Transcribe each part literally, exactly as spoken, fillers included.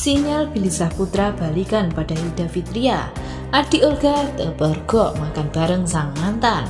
Sinyal Billy Syahputra balikan pada Hilda Fitria. Adik Olga terpergok makan bareng sang mantan.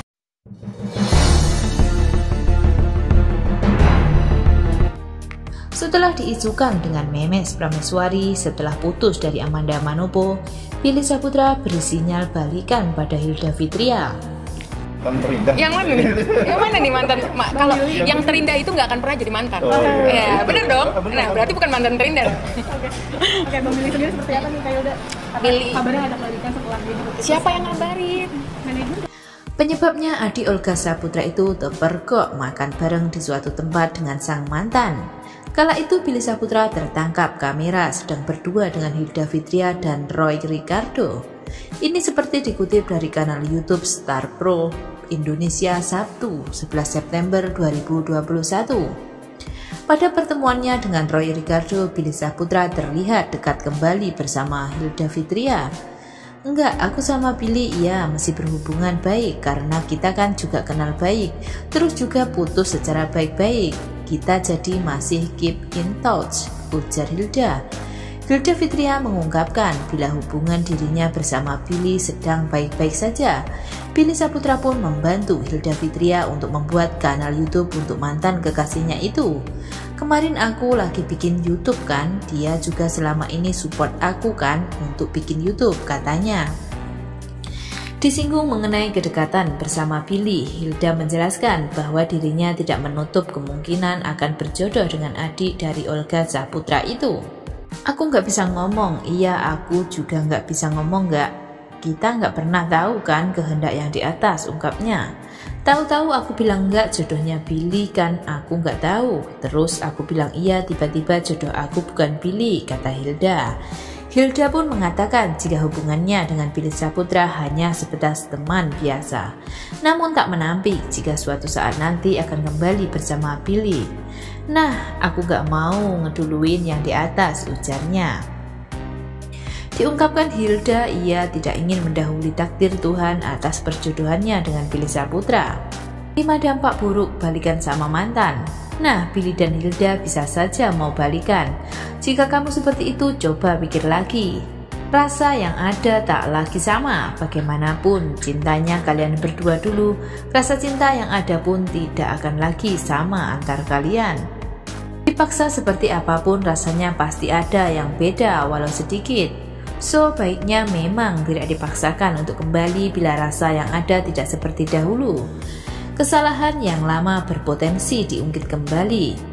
Setelah diisukan dengan Memes Prameswari setelah putus dari Amanda Manopo, Billy Syahputra beri sinyal balikan pada Hilda Fitria. Terindah. Yang mana nih? Yang mana nih mantan? Ma, kalau yang, yang terindah itu nggak akan pernah jadi mantan. Oh, iya. Ya, bener dong. Nah, berarti bukan mantan terindah. Oke, oke. Bang Billy sendiri seperti apa nih, Kak Hilda? Billy. Kabarnya ada balikan setelah dia diputus. Siapa yang ngabarin? Manajer. Penyebabnya adik Olga Syahputra itu terpergok makan bareng di suatu tempat dengan sang mantan. Kala itu Billy Syahputra tertangkap kamera sedang berdua dengan Hilda Fitria dan Roy Ricardo. Ini seperti dikutip dari kanal YouTube Star Pro Indonesia Sabtu sebelas September dua ribu dua puluh satu. Pada pertemuannya dengan Roy Ricardo, Billy Syahputra terlihat dekat kembali bersama Hilda Fitria. Enggak, aku sama Billy ya masih berhubungan baik karena kita kan juga kenal baik, terus juga putus secara baik-baik. Kita jadi masih keep in touch, ujar Hilda. Hilda Fitria mengungkapkan bila hubungan dirinya bersama Billy sedang baik-baik saja. Billy Syahputra pun membantu Hilda Fitria untuk membuat kanal YouTube untuk mantan kekasihnya itu. Kemarin aku lagi bikin YouTube kan, dia juga selama ini support aku kan untuk bikin YouTube, katanya. Disinggung mengenai kedekatan bersama Billy, Hilda menjelaskan bahwa dirinya tidak menutup kemungkinan akan berjodoh dengan adik dari Olga Syahputra itu. Aku nggak bisa ngomong, iya aku juga nggak bisa ngomong nggak. Kita nggak pernah tahu kan kehendak yang di atas, ungkapnya. Tahu-tahu aku bilang nggak jodohnya Billy kan, aku nggak tahu. Terus aku bilang iya, tiba-tiba jodoh aku bukan Billy, kata Hilda. Hilda pun mengatakan jika hubungannya dengan Billy Syahputra hanya sebatas teman biasa. Namun tak menampik jika suatu saat nanti akan kembali bersama Billy. Nah, aku gak mau ngeduluin yang di atas, ujarnya. Diungkapkan Hilda, ia tidak ingin mendahului takdir Tuhan atas perjodohannya dengan Billy Syahputra. lima dampak buruk balikan sama mantan. Nah, Billy dan Hilda bisa saja mau balikan. Jika kamu seperti itu, coba pikir lagi. Rasa yang ada tak lagi sama. Bagaimanapun cintanya kalian berdua dulu, rasa cinta yang ada pun tidak akan lagi sama antar kalian. Dipaksa seperti apapun rasanya pasti ada yang beda walau sedikit. So, baiknya memang tidak dipaksakan untuk kembali bila rasa yang ada tidak seperti dahulu. Kesalahan yang lama berpotensi diungkit kembali.